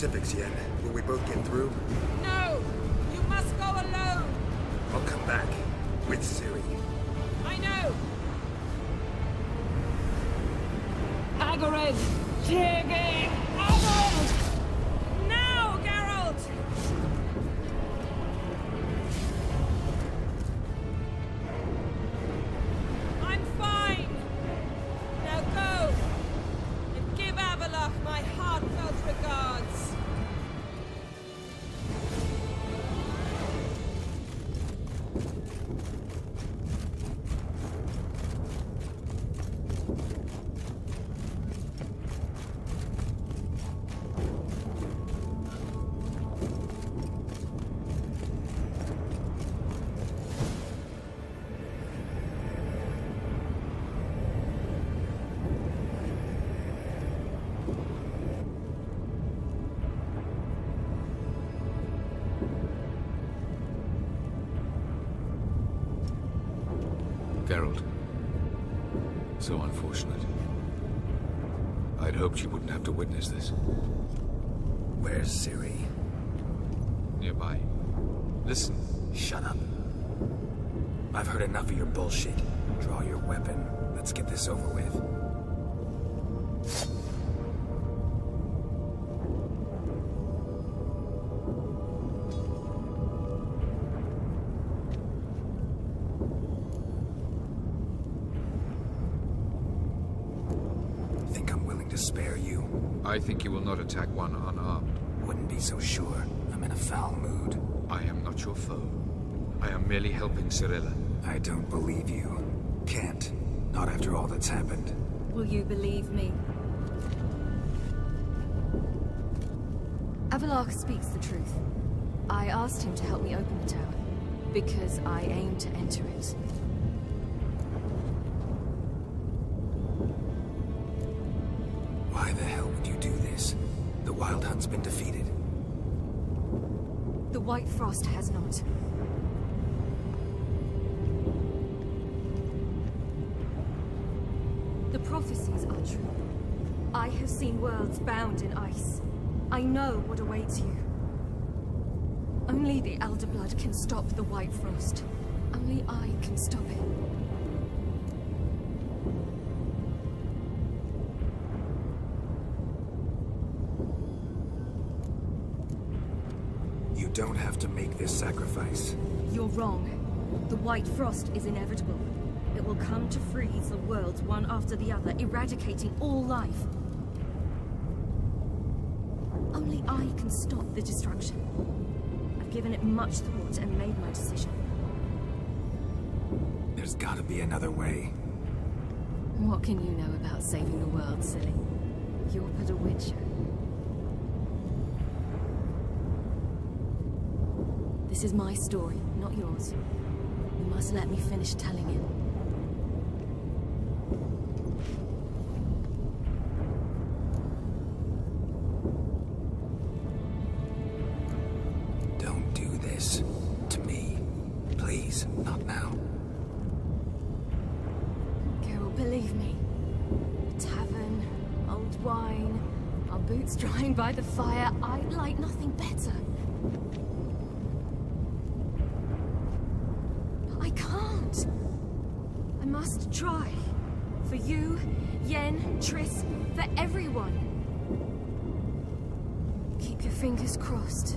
specifics yet. Will we both get through? No! You must go alone! I'll come back. With Ciri. I know! Hagrid! Tiggy! Hagrid! Now, Geralt! I'm fine! Now go! And give Avallac'h my heartfelt regards! Geralt. So unfortunate. I'd hoped you wouldn't have to witness this. Where's Ciri? Nearby. Listen. Shut up. I've heard enough of your bullshit. Draw your weapon. Let's get this over with. Think I'm willing to spare you? I think you will not attack one unarmed. Wouldn't be so sure. I'm in a foul mood. I am not your foe. I am merely helping Cirilla. I don't believe you. Can't. Not after all that's happened. Will you believe me? Avallac'h speaks the truth. I asked him to help me open the tower, because I aim to enter it. Why the hell would you do this? The Wild Hunt's been defeated. The White Frost has not. The prophecies are true. I have seen worlds bound in ice. I know what awaits you. Only the Elder Blood can stop the White Frost. Only I can stop it. You don't have to make this sacrifice. You're wrong. The White Frost is inevitable. It will come to freeze the worlds one after the other, eradicating all life. Only I can stop the destruction. I've given it much thought and made my decision. There's gotta be another way. What can you know about saving the world, silly? You're but a witcher. This is my story, not yours. You must let me finish telling it. Don't do this. To me. Please, not now. Geralt, believe me. A tavern, old wine, our boots drying by the fire. I'd like nothing better. I can't. I must try. For you, Yen, Triss, for everyone. Keep your fingers crossed.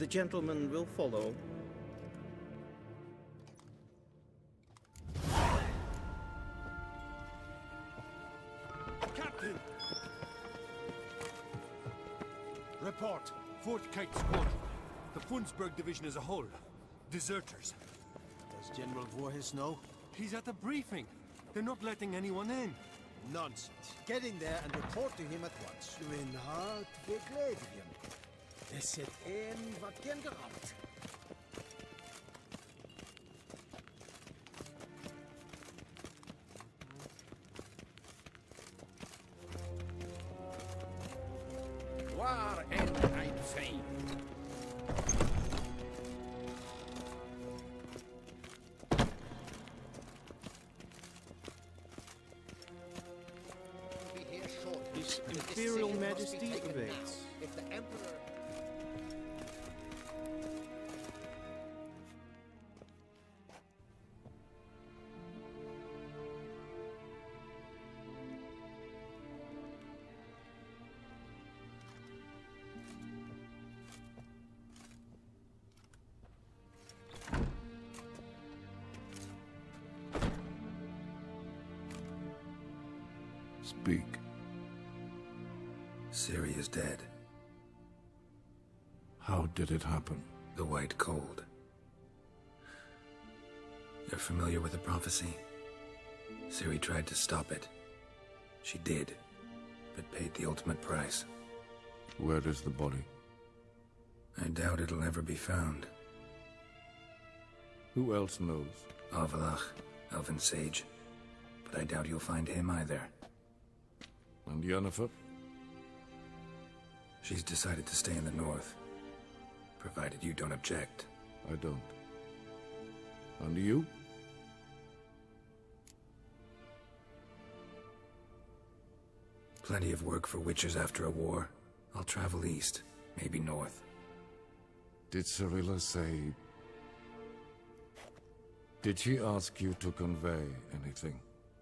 The gentleman will follow. Captain! Report. Fourth Kite Squadron. The Funsberg Division as a whole. Deserters. Does General Voorhis know? He's at the briefing. They're not letting anyone in. Nonsense. Get in there and report to him at once. Mijn hart begleden hem. Er zit één wat gen geramt. Waar en uitzien. His Imperial Majesty awaits. If the Emperor... Speak. Ciri is dead. How did it happen? The White Cold. You're familiar with the prophecy? Ciri tried to stop it. She did, but paid the ultimate price. Where is the body? I doubt it'll ever be found. Who else knows? Avallac'h, Elven Sage. But I doubt you'll find him either. And Yennefer? She's decided to stay in the north. Provided you don't object. I don't. And you? Plenty of work for witchers after a war. I'll travel east, maybe north. Did Cirilla say... Did she ask you to convey anything?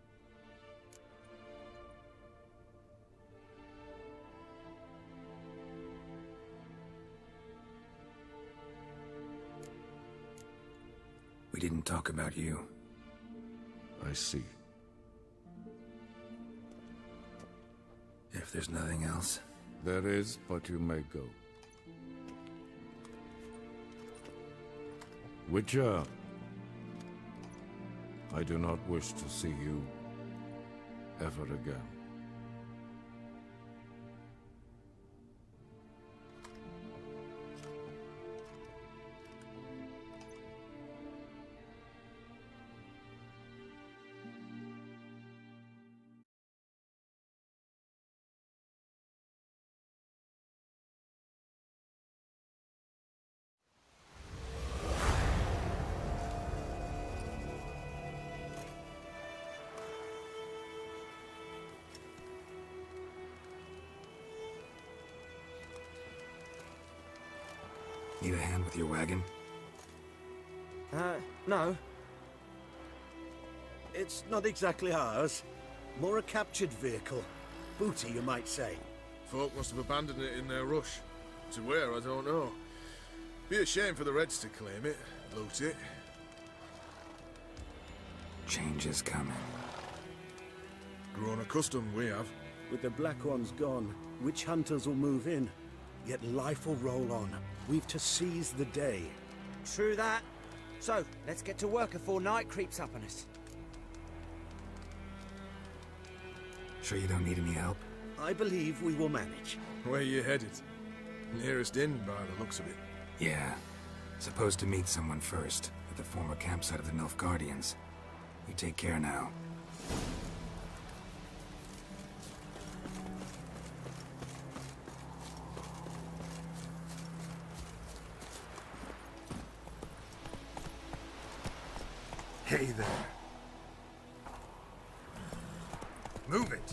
We didn't talk about you. I see. If there's nothing else... There is, but you may go. Witcher, I do not wish to see you ever again. Need a hand with your wagon? No. It's not exactly ours. More a captured vehicle. Booty, you might say. Folk must have abandoned it in their rush. To where, I don't know. Be a shame for the Reds to claim it, loot it. Change is coming. Grown accustomed, we have. With the Black Ones gone, witch hunters will move in. Yet life will roll on. We've to seize the day. True that. So, let's get to work before night creeps up on us. Sure you don't need any help? I believe we will manage. Where you headed? Nearest inn, by the looks of it. Yeah. Supposed to meet someone first, at the former campsite of the Nilfgaardians. You take care now. Hey there. Move it!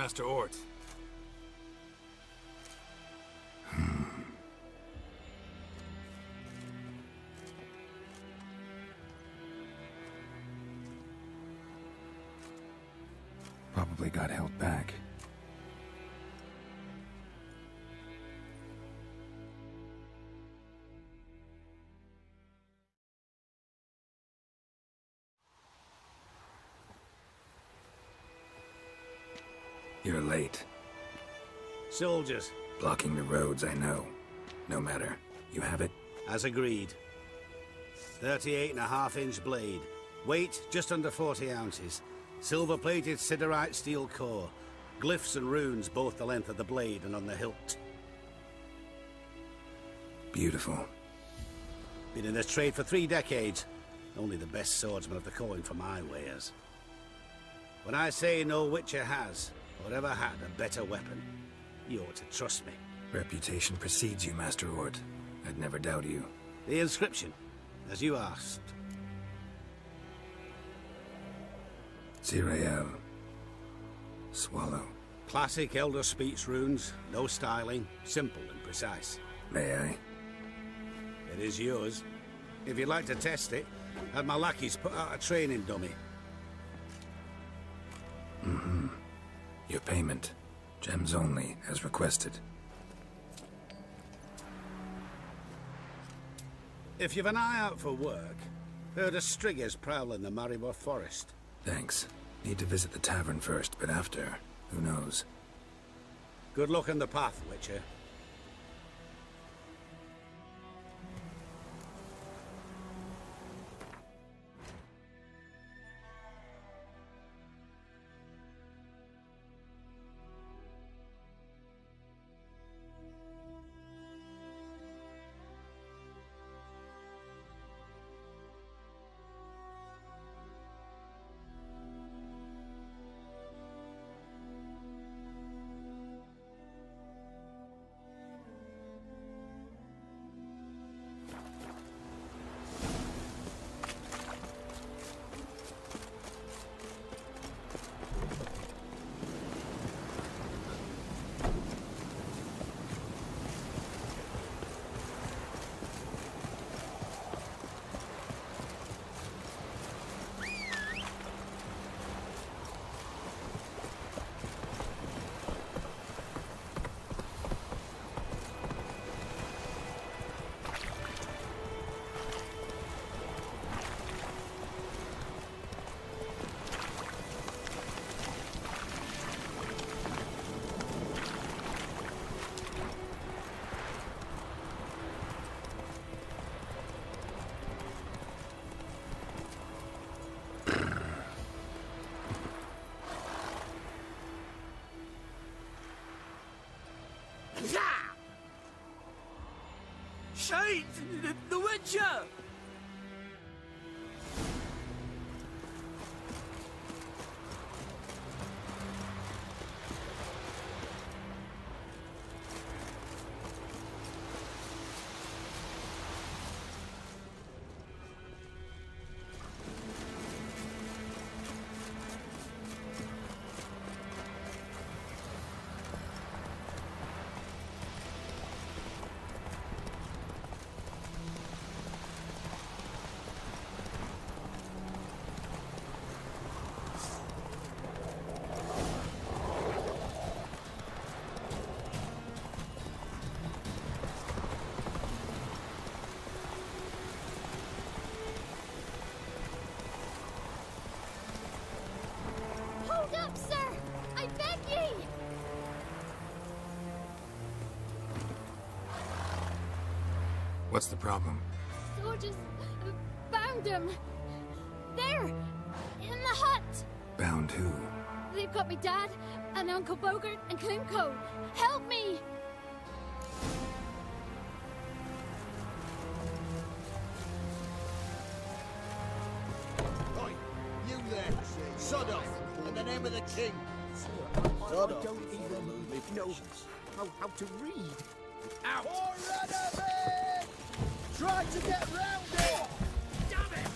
Master Ort? Probably got held back. You're late. Soldiers. Blocking the roads, I know. No matter. You have it? As agreed. 38.5-inch blade. Weight just under 40 ounces. Silver-plated siderite steel core. Glyphs and runes both the length of the blade and on the hilt. Beautiful. Been in this trade for 3 decades. Only the best swordsman of the coin for my wares. When I say no Witcher has, or ever had, a better weapon, you ought to trust me. Reputation precedes you, Master Ort. I'd never doubt you. The inscription, as you asked. Zirael. Swallow. Classic Elder Speech runes, no styling, simple and precise. May I? It is yours. If you'd like to test it, have my lackeys put out a training dummy. Mm-hmm. Your payment. Gems only, as requested. If you've an eye out for work, heard of Striggers prowling the Maribor Forest. Thanks. Need to visit the tavern first, but after, who knows? Good luck on the path, Witcher. Shade! The Witcher! Hold up, sir! I beg ye! What's the problem? Soldiers bound him. There! In the hut! Bound who? They've got me dad and Uncle Bogart and Klimko. Help me! Oi, you there! Sod off! In the name of the king! I don't even know how to read. Out! For enemy! Try to get round it! Damn it!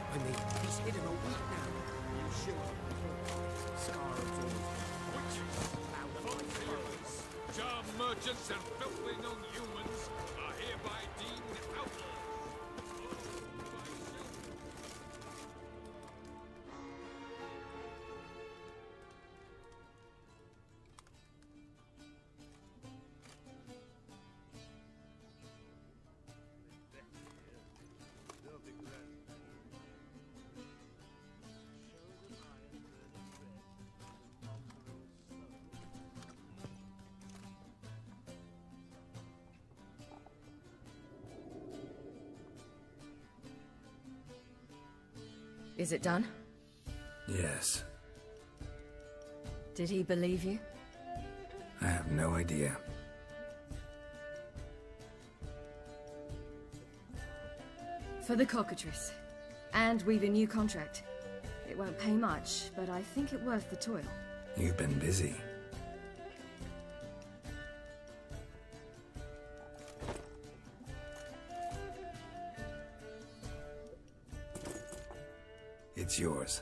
I mean, he's hidden a week now. You sure? Scarves or witches, Jar merchants and filthy non-humans are hereby deemed outlaws. Is it done? Yes. Did he believe you? I have no idea. For the cockatrice. And we've a new contract. It won't pay much, but I think it worth the toil. You've been busy. It's yours.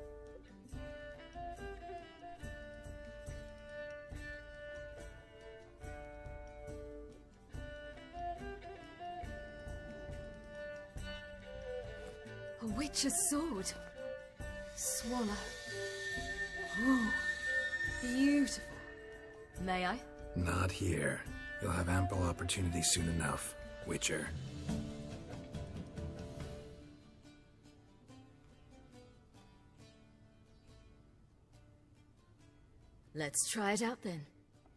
A witch's sword. Swallow. Ooh, beautiful. May I? Not here. You'll have ample opportunity soon enough, Witcher. Let's try it out then.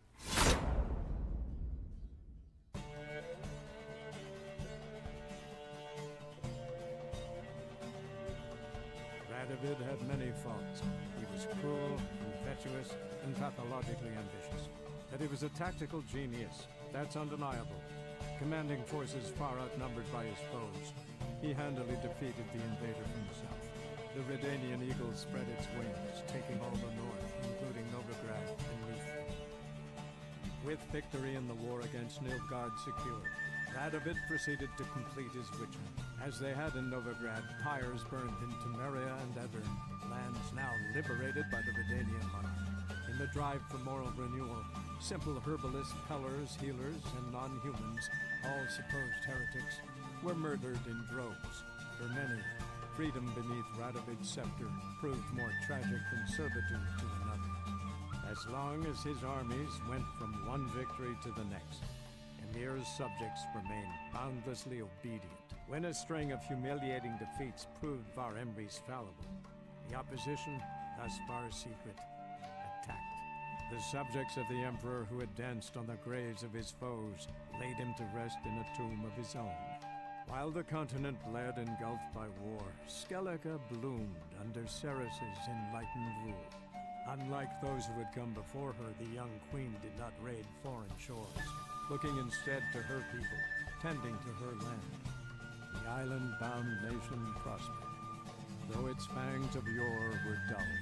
Radovid had many faults. He was cruel, impetuous, and pathologically ambitious. But he was a tactical genius, that's undeniable. Commanding forces far outnumbered by his foes, he handily defeated the invader from the south. The Redanian eagle spread its wings, taking all the north, including Novigrad and Leith. With victory in the war against Nilfgaard secured, Radovid proceeded to complete his witch hunt. As they had in Novigrad, pyres burned in Temeria and Evern, lands now liberated by the Redanian monarch. In the drive for moral renewal, simple herbalists, pellers, healers, and non-humans, all supposed heretics, were murdered in droves. For many, freedom beneath Radovid's scepter proved more tragic than servitude to another. As long as his armies went from one victory to the next, Emir's subjects remained boundlessly obedient. When a string of humiliating defeats proved Var Emreis fallible, the opposition, thus far secret, attacked. The subjects of the Emperor who had danced on the graves of his foes laid him to rest in a tomb of his own. While the continent bled engulfed by war, Skellige bloomed under Ceres's enlightened rule. Unlike those who had come before her, the young queen did not raid foreign shores, looking instead to her people, tending to her land. The island-bound nation prospered, though its fangs of yore were dulled.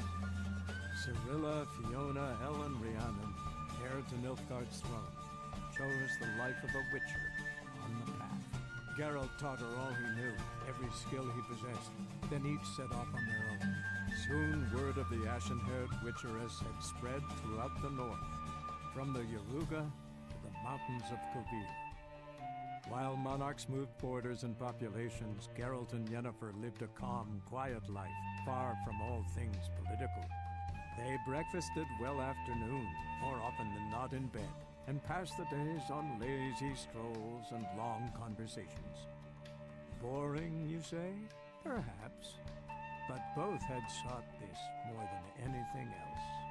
Cirilla, Fiona, Helen, Rhiannon, heir to Nilfgaard's throne, chose the life of a witcher on the path. Geralt taught her all he knew, every skill he possessed, then each set off on their own. Soon word of the ashen-haired witcheress had spread throughout the north, from the Yaruga to the mountains of Kovir. While monarchs moved borders and populations, Geralt and Yennefer lived a calm, quiet life, far from all things political. They breakfasted well after noon, more often than not in bed, and passed the days on lazy strolls and long conversations. Boring, you say? Perhaps. But both had sought this more than anything else.